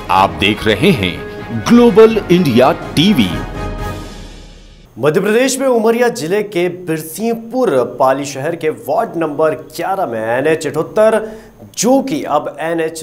आप देख रहे हैं global India TV. Madhya Pradesh में उमरिया जिले के बिरसिंहपुर पाली शहर के वार्ड नंबर 11 में NH 78 जो कि अब NH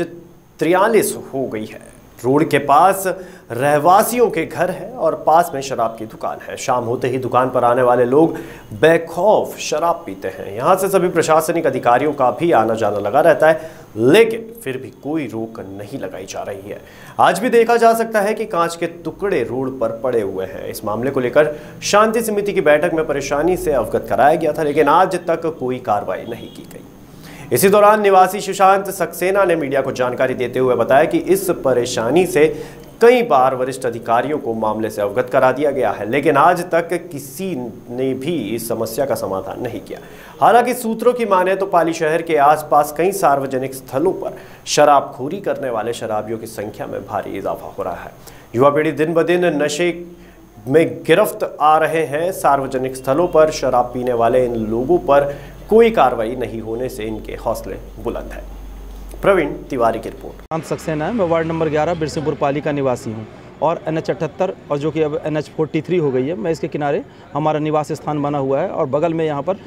43 हो गई है। रोड के पास रहवासियों के घर है और पास में शराब की दुकान है। शाम होते ही दुकान पर आने वाले लोग बेखौफ शराब पीते हैं। यहां से सभी प्रशासनिक अधिकारियों का भी आना जाना लगा रहता है, लेकिन फिर भी कोई रोक नहीं लगाई जा रही है। आज भी देखा जा सकता है कि कांच के टुकड़े रोड पर पड़े हुए हैं। इस मामले को लेकर शांति समिति की बैठक में परेशानी से अवगत कराया गया था, लेकिन आज तक कोई कार्रवाई नहीं की गई। इसी दौरान निवासी सुशांत सक्सेना ने मीडिया को जानकारी देते हुए बताया कि इस परेशानी से कई बार वरिष्ठ अधिकारियों को मामले से अवगत करा दिया गया है, लेकिन आज तक किसी ने भी इस समस्या का समाधान नहीं किया। हालांकि सूत्रों की माने तो पाली शहर के आसपास कई सार्वजनिक स्थलों पर शराबखोरी करने वाले शराबियों की संख्या में भारी इजाफा हो रहा है। युवा पीढ़ी दिन ब दिन नशे में गिरफ्त आ रहे हैं। सार्वजनिक स्थलों पर शराब पीने वाले इन लोगों पर कोई कार्रवाई नहीं होने से इनके हौसले बुलंद हैं। प्रवीण तिवारी की रिपोर्ट। सुशांत सक्सेना है, मैं वार्ड नंबर 11 बिरसिंहपुर पाली का निवासी हूँ और NH 78 और जो कि अब NH 43 हो गई है, मैं इसके किनारे हमारा निवास स्थान बना हुआ है और बगल में यहाँ पर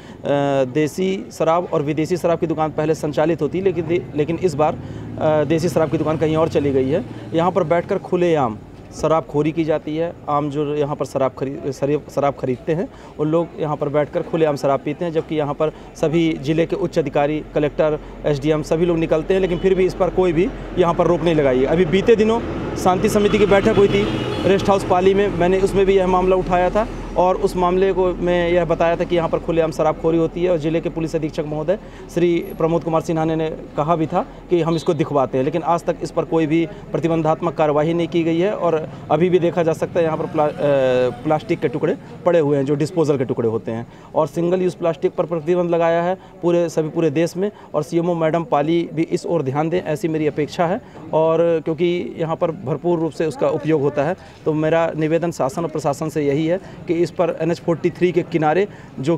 देसी शराब और विदेशी शराब की दुकान पहले संचालित होती, लेकिन इस बार देसी शराब की दुकान कहीं और चली गई है। यहाँ पर बैठकर खुलेआम शराबखोरी की जाती है। आम जो यहाँ पर शराब खरीदते हैं उन लोग यहाँ पर बैठकर खुलेआम शराब पीते हैं, जबकि यहाँ पर सभी जिले के उच्च अधिकारी, कलेक्टर, SDM सभी लोग निकलते हैं, लेकिन फिर भी इस पर कोई भी यहाँ पर रोक नहीं लगाई है। अभी बीते दिनों शांति समिति की बैठक हुई थी रेस्ट हाउस पाली में, मैंने उसमें भी यह मामला उठाया था और उस मामले को मैं यह बताया था कि यहाँ पर खुलेआम शराबखोरी होती है और जिले के पुलिस अधीक्षक महोदय श्री प्रमोद कुमार सिन्हा ने कहा भी था कि हम इसको दिखवाते हैं, लेकिन आज तक इस पर कोई भी प्रतिबंधात्मक कार्रवाई नहीं की गई है। और अभी भी देखा जा सकता है यहाँ पर प्लास्टिक के टुकड़े पड़े हुए हैं जो डिस्पोजल के टुकड़े होते हैं, और सिंगल यूज़ प्लास्टिक पर प्रतिबंध लगाया है पूरे देश में। और CMO मैडम पाली भी इस ओर ध्यान दें, ऐसी मेरी अपेक्षा है। और क्योंकि यहाँ पर भरपूर रूप से उसका उपयोग होता है, तो मेरा निवेदन शासन और प्रशासन से यही है कि इस पर NH 43 के किनारे, जो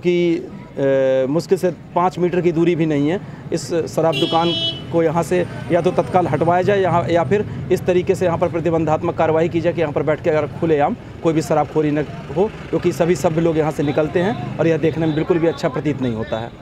कि मुश्किल से 5 मीटर की दूरी भी नहीं है, इस शराब दुकान को यहाँ से या तो तत्काल हटवाया जाए या फिर इस तरीके से यहाँ पर प्रतिबंधात्मक कार्रवाई की जाए कि यहाँ पर बैठ के अगर खुलेआम कोई भी शराबखोरी न हो, क्योंकि सभी लोग यहाँ से निकलते हैं और यह देखने में बिल्कुल भी अच्छा प्रतीत नहीं होता है।